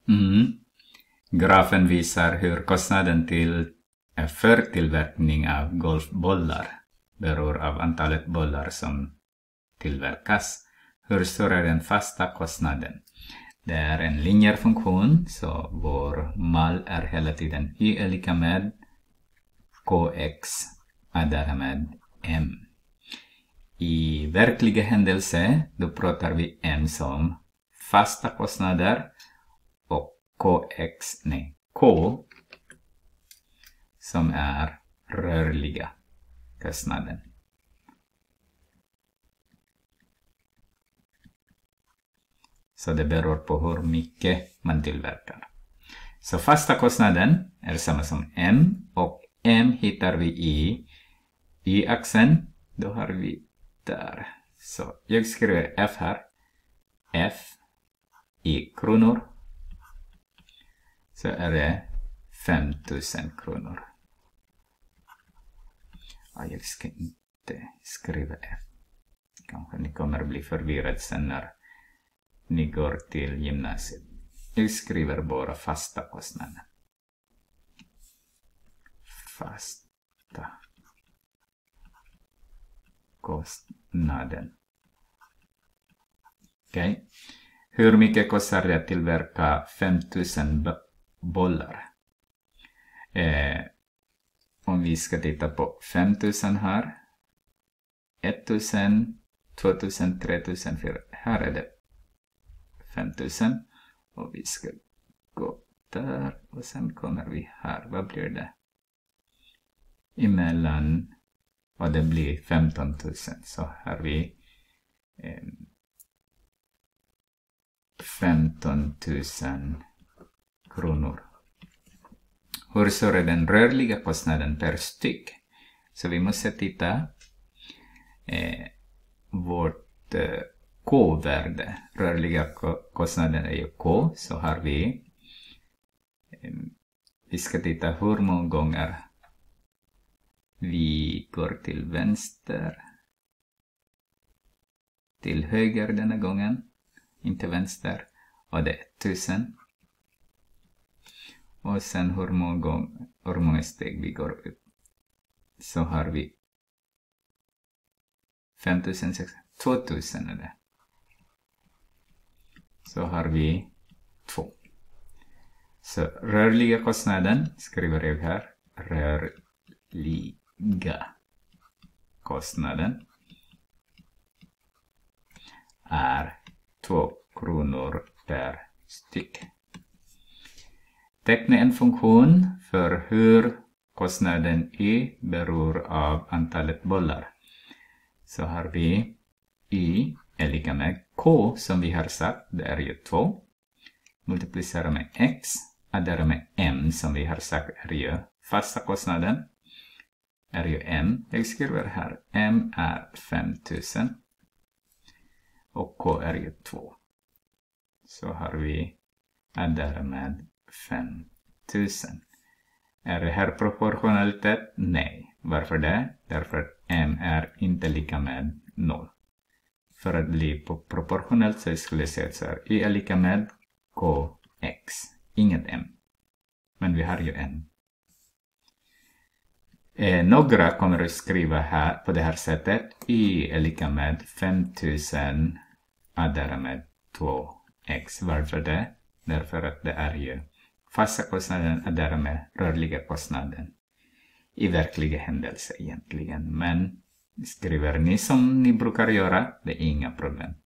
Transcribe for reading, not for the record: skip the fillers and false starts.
Grafen visar hur kostnaden för tillverkning av golfbollar beror av antalet bollar som tillverkas. Hur stor är den fasta kostnaden? Det är en linjär funktion, så vår mall är hela tiden y är lika med kx är med m. I verkliga händelse då pratar vi m som fasta kostnader och k som är rörliga kostnaden. Så det beror på hur mycket man tillverkar. Så fasta kostnaden är samma som m, och m hittar vi i y-axeln. Då har vi där. Så jag skriver f här. F i kronor. Så är det 5000 kronor. Ja, jag ska inte skriva f. Kanske ni kommer bli förvirrade sen när ni går till gymnasiet. Jag skriver bara fasta kostnaden. Fasta kostnaden. Okej. Hur mycket kostar det att tillverka 5000 bollar? Om vi ska titta på 5000 här. 1000, 2000, 3000, 4000. Här är det 5000. Och vi ska gå där. Och sen kommer vi här. Vad blir det? Emellan. Och det blir 15 000. Så här vi 15 000 kronor. Hur stor är den rörliga kostnaden per styck? Så vi måste titta vårt k-värde. Rörliga kostnaden är ju k. Så har vi ska titta hur många gånger vi går till vänster. Till höger denna gången. Inte vänster. Och det är 1000. Och sen hur många steg vi går upp. Så har vi 5600. 2000 är det. Så har vi 2. Så rörliga kostnaden skriver jag här. Rörliga kostnaden är 2 kronor per styck. Teckna en funktion för hur kostnaden y beror av antalet bollar. Så har vi y är lika med k som vi har sagt, det är ju 2. Multiplicera med x, addera med m som vi har sagt är ju fasta kostnaden. Är ju m, jag skriver här, m är 5000. Och k är ju 2. Så har vi addera med 5000. Är det här proportionalitet? Nej. Varför det? Därför att m är inte lika med 0. För att bli proportionellt så skulle jag säga så här. Y är lika med kx. Inget m. Men vi har ju m. Några kommer att skriva här på det här sättet. Y är lika med 5000 addera med 2x. Varför det? Därför att det är ju fasta kostnaden addera med rörliga kostnaden. I verkliga händelser egentligen. Men skriver ni som ni brukar göra, det är inga problem.